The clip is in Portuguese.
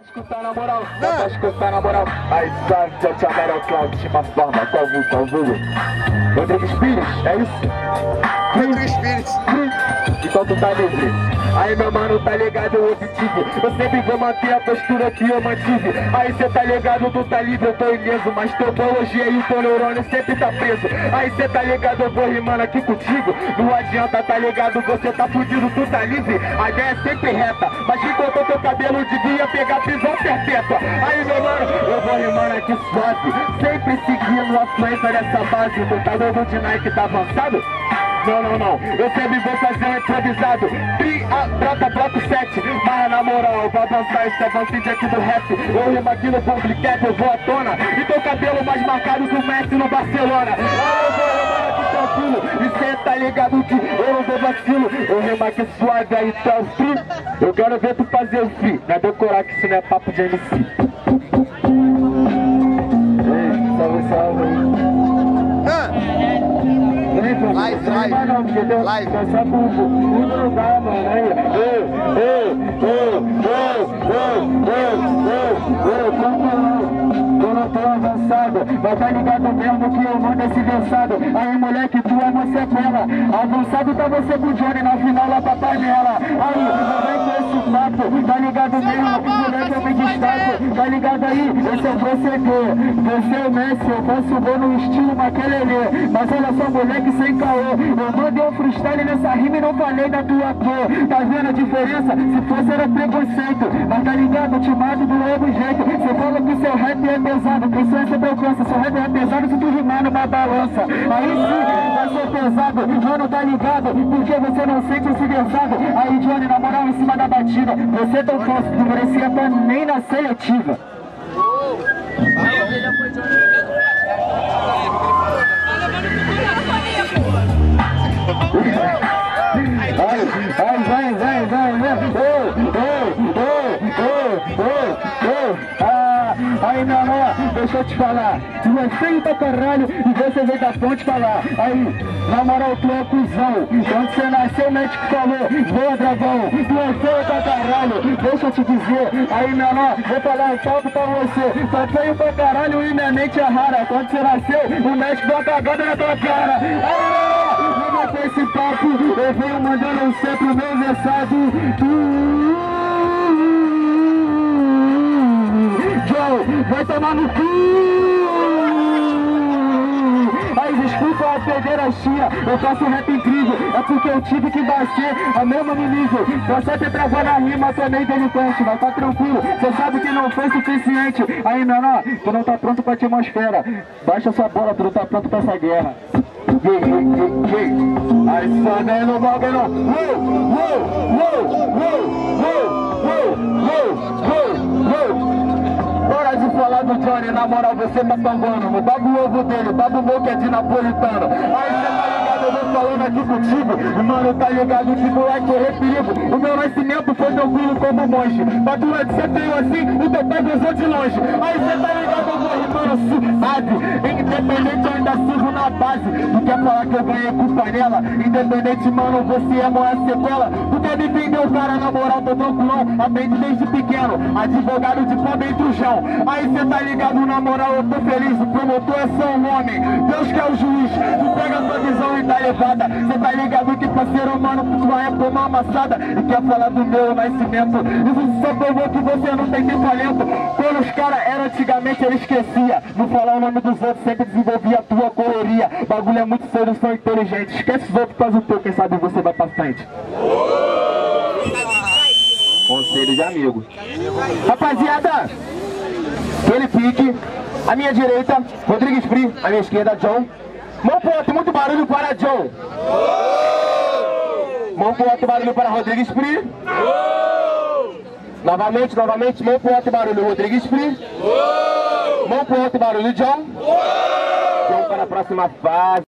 escutar na moral, pra escutar na moral. Aí sabe, te amarelo, última forma, qual vulgo? Rodrigues Pires, é isso? Rodrigues Pires. Então tu tá livre. Aí meu mano, tá ligado, eu objetivo. Eu sempre vou manter a postura que eu mantive. Aí cê tá ligado, tu tá livre, eu tô ileso. Mas teu biologia e o teu neurônio sempre tá preso. Aí cê tá ligado, eu vou rimando aqui contigo. Não adianta, tá ligado, você tá fudido, tu tá livre. A ideia é sempre reta, mas quem cortou teu cabelo devia pegar prisão perpétua. Aí meu mano, eu vou rimando aqui suave, sempre seguindo a fluência dessa base. Tu tá novo de Nike, tá avançado? Não, eu sempre vou fazer um improvisado. Brota, bloco 7. Mas na moral, vou avançar esse avancite aqui do rap. Eu rimo aqui no Publicat, eu vou à tona. E teu cabelo mais marcado que o Messi no Barcelona. Eu vou rimar aqui tranquilo. E cê tá ligado que eu não dou vacilo. Eu rimo aqui suave, aí tá o free. Eu quero ver tu fazer o free. Não é decorar que isso não é papo de MC. Ei, salve. Live. Eu não tô avançado, mas tá ligado mesmo que eu mando esse versado. Aí moleque, tu é você bela. Avançado tá você com o Johnny, na final lá pra panela. Aí, não vem com esse papo, tá ligado mesmo que moleque eu me destaco. Tá ligado aí, esse é o proceder. Você é o Messi, eu faço gol no estilo Maquelele. Mas olha só, moleque sem caô. Eu mandei um freestyle nessa rima e não falei da tua cor. Tá vendo a diferença? Se fosse era preconceito. Mas tá ligado, eu te mato do mesmo jeito. Você fala que seu rap é pesado, quem sou essa alcança? Seu rap é pesado se tu rimar numa balança. Aí sim, vai ser pesado. Mano, tá ligado? Porque você não sente esse versado. Aí Johnny, na moral, em cima da batida. Você tão falso, não merecia estar nem na seletiva. Aí meu amor, deixa eu te falar, tu é feio pra caralho e você veio da ponte falar. Aí, na moral, tu é cuzão. Quando você nasceu, o médico falou, boa dragão, tu é feio pra caralho, deixa eu te dizer. Aí meu amor, vou falar um papo pra você, tu é feio pra caralho e minha mente é rara. Quando você nasceu, o médico deu uma cagada na tua cara. Aí meu amor, com esse papo, eu venho mandando sempre o meu versado. Joe, vai tomar no cu! Aí desculpa a pederastia, eu faço um rap incrível. É porque eu tive que bater a mesma no nível. Você te travou na rima, também delinquente. Mas tá tranquilo, você sabe que não foi suficiente. Aí menor, tu não tá pronto pra atmosfera. Baixa sua bola, tu não tá pronto pra essa guerra. Aí sobe no bagulho. Hora de falar do Johnny, na moral você tá tombando. Baba o ovo dele, baba o meu que é de napolitano. Aí cê tá ligado, eu vou falando aqui contigo. Mano, tá ligado que moleque correr perigo. O meu nascimento foi tranquilo como monge. Mas tu é de ser feio assim, o teu pai gozou de longe. Aí cê tá ligado, eu vou rimando suave. Independente eu ainda sigo na base. Tu quer falar que eu ganhei com panela? Independente, mano, você é maior sequela. Tu quer me vender o cara, na moral, tô tranquilão. Aprende desde pequeno, advogado de pobre entre o chão. Aí cê tá ligado, na moral, eu tô feliz. O promotor é só um homem, Deus que é o juiz. Tu pega a tua visão e tá levada. Cê tá ligado que pra ser humano tu vai tomar amassada. E quer falar do meu nascimento? Isso só provou que você não tem tempo talento. Quando os caras eram antigamente, ele esquecia. Não falar o nome dos outros, sempre desenvolvia a tua correria. Bagulho é muito sério, são inteligentes. Esquece os outros, faz o teu, quem sabe você vai pra frente. Conselho de amigo. Rapaziada, aquele pique, a minha direita, Rodrigues Free, a minha esquerda, John. Mão pro alto, muito barulho para John. Mão pro alto, barulho para Rodrigues Free. Novamente, mão pro alto, barulho, Rodrigues Free. Mão pro alto, barulho, John. John para a próxima fase.